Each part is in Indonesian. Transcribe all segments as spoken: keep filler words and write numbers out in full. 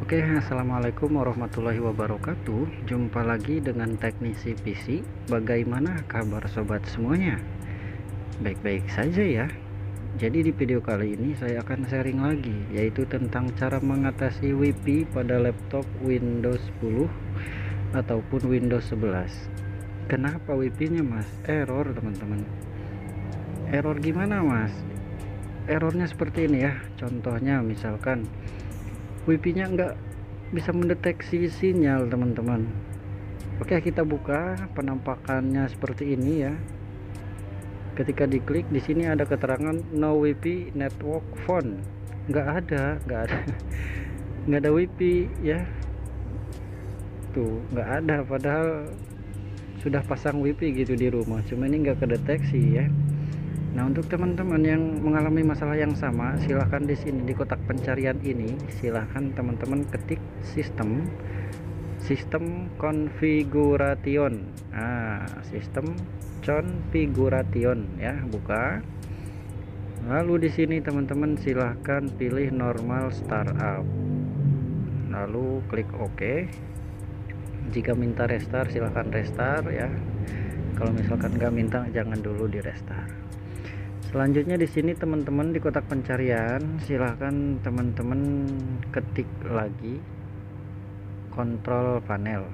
Oke, assalamualaikum warahmatullahi wabarakatuh. Jumpa lagi dengan teknisi P C. Bagaimana kabar sobat semuanya? Baik-baik saja ya. Jadi di video kali ini saya akan sharing lagi, yaitu tentang cara mengatasi Wi-Fi pada laptop Windows sepuluh ataupun Windows sebelas. Kenapa Wi-Fi-nya mas error, teman-teman? Error gimana mas? Errornya seperti ini ya. Contohnya misalkan Wi-Fi-nya enggak bisa mendeteksi sinyal, teman-teman. Oke, kita buka penampakannya seperti ini ya. Ketika diklik di sini ada keterangan no Wi-Fi network phone. Enggak ada, enggak ada. Enggak ada Wi-Fi ya. Tuh, enggak ada, padahal sudah pasang Wi-Fi gitu di rumah. Cuma ini enggak kedeteksi ya. Nah, untuk teman-teman yang mengalami masalah yang sama, silahkan di sini di kotak pencarian ini, silahkan teman-teman ketik sistem sistem configuration. Nah, sistem configuration ya, buka. Lalu di sini teman-teman silahkan pilih normal startup. Lalu klik OK. Jika minta restart silahkan restart ya. Kalau misalkan nggak minta, jangan dulu di restart. Selanjutnya di sini teman-teman di kotak pencarian silahkan teman-teman ketik lagi kontrol panel.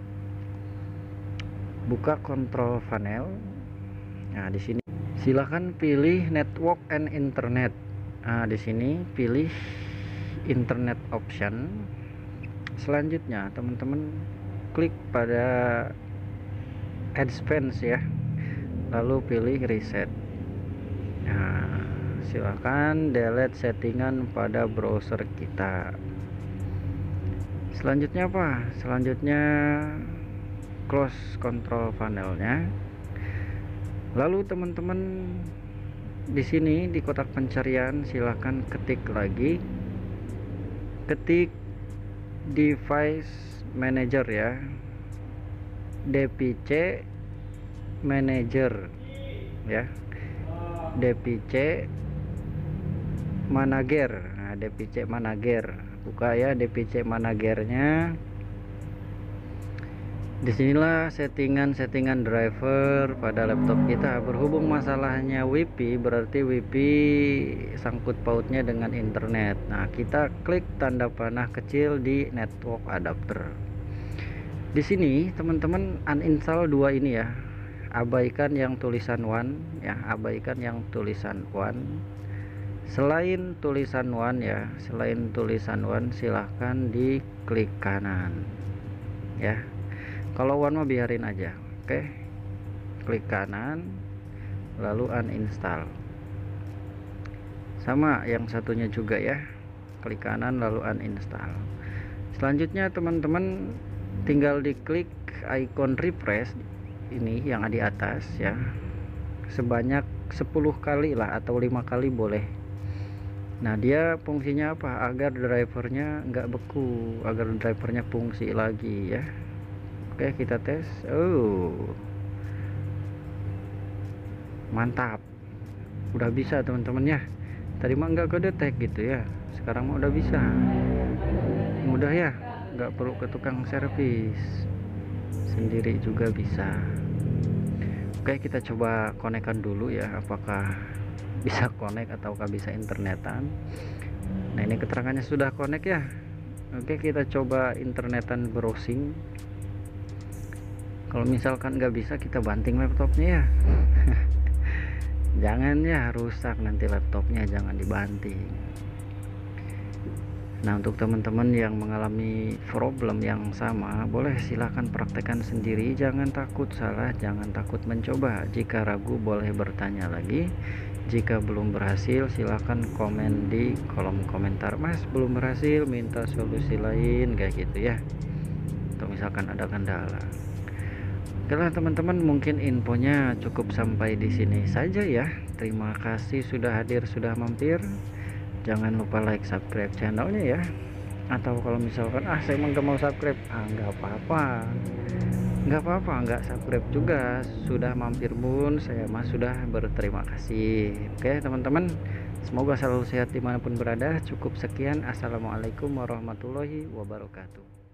Buka kontrol panel. Nah, di sini silahkan pilih network and internet. Nah, di sini pilih internet option. Selanjutnya teman-teman klik pada advance ya. Lalu pilih reset. Nah, silahkan delete settingan pada browser kita. Selanjutnya apa? Selanjutnya close control panelnya. Lalu teman-teman di sini di kotak pencarian silahkan ketik lagi, ketik device manager ya, D P C manager ya, D P C manager. Nah, D P C manager, buka ya D P C managernya. Disinilah settingan-settingan driver pada laptop kita. Berhubung masalahnya Wi-Fi, berarti Wi-Fi sangkut pautnya dengan internet. Nah, kita klik tanda panah kecil di network adapter. Di sini teman-teman uninstall dua ini ya. Abaikan yang tulisan one ya, abaikan yang tulisan one. Selain tulisan one ya, selain tulisan one silahkan diklik kanan ya. Kalau one mah biarin aja. Oke, klik kanan lalu uninstall. Sama yang satunya juga ya, klik kanan lalu uninstall. Selanjutnya teman-teman tinggal diklik icon refresh ini yang ada di atas ya, sebanyak sepuluh kali lah atau lima kali boleh. Nah, dia fungsinya apa? Agar drivernya nggak beku, agar drivernya fungsi lagi ya. Oke, kita tes. Oh, mantap, udah bisa teman-teman ya. Tadi mah nggak kedetek gitu ya, sekarang mah udah bisa. Mudah ya, nggak perlu ke tukang servis, sendiri juga bisa. Oke, kita coba konekkan dulu ya, apakah bisa konek ataukah bisa internetan. Nah, ini keterangannya sudah konek ya. Oke, kita coba internetan browsing. Kalau misalkan nggak bisa, kita banting laptopnya ya. Jangan ya, rusak nanti laptopnya, jangan dibanting. Nah, untuk teman-teman yang mengalami problem yang sama, boleh silahkan praktekkan sendiri. Jangan takut salah, jangan takut mencoba. Jika ragu boleh bertanya lagi. Jika belum berhasil silahkan komen di kolom komentar, mas belum berhasil, minta solusi lain kayak gitu ya. Atau misalkan ada kendala. Oke lah teman-teman, mungkin infonya cukup sampai di sini saja ya. Terima kasih sudah hadir, sudah mampir. Jangan lupa like, subscribe channelnya ya. Atau kalau misalkan ah saya emang gak mau subscribe, ah nggak apa-apa, nggak apa-apa, nggak subscribe juga. Sudah mampir pun saya mah sudah berterima kasih. Oke teman-teman, Semoga selalu sehat dimanapun berada. Cukup sekian, assalamualaikum warahmatullahi wabarakatuh.